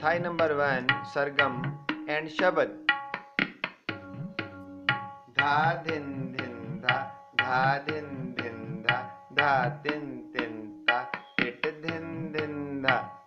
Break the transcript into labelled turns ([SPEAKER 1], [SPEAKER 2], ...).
[SPEAKER 1] Thai number 1 Sargam and शब्द। धा धिन धिन धा, धा धिन धिन धा, धा तिन तिन ता, टिट धिन धिन धा।